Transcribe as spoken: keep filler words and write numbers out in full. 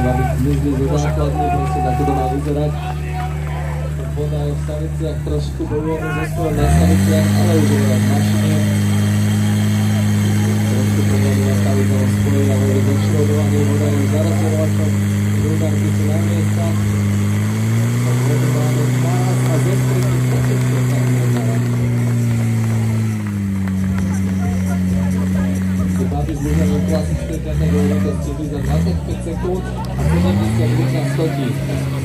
aby zmizli zo základní, proste tak to má vyzerať. Voda je v staniciach, trošku bojujeme so svojom na staniciach, ale už je v mašine. Trošku pomaly nastaviť toho spojí, ale je začľovanie, voda je zarazorovačom, družárky sú na miestach. Vodu máme dvanásť a zo stredy početko sa vyjednáva. Babi zlužené klasické kategórie, to stredí za dvadsaťpäť sekúnd a sedemdesiat za stotí.